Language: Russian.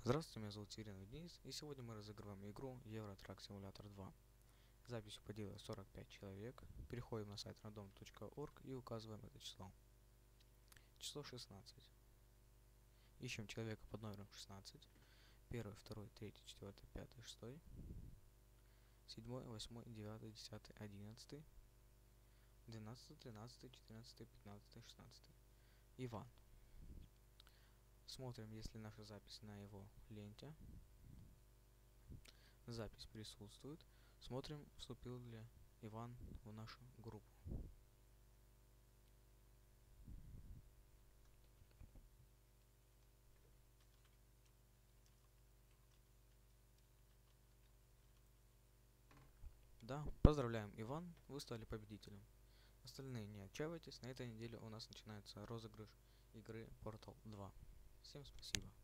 Здравствуйте, меня зовут Сирена Денис, и сегодня мы разыгрываем игру Euro Truck Simulator 2. Запись поделилось 45 человек. Переходим на сайт random.org и указываем это число. Число 16. Ищем человека под номером 16. 1, 2, 3, 4, 5, 6. 7, 8, 9, 10, 11. 12, 13, 14, 15, 16. Иван. Смотрим, есть ли наша запись на его ленте. Запись присутствует. Смотрим, вступил ли Иван в нашу группу. Да, поздравляем, Иван, вы стали победителем. Остальные не отчаивайтесь, на этой неделе у нас начинается розыгрыш игры Portal 2. Всем спасибо.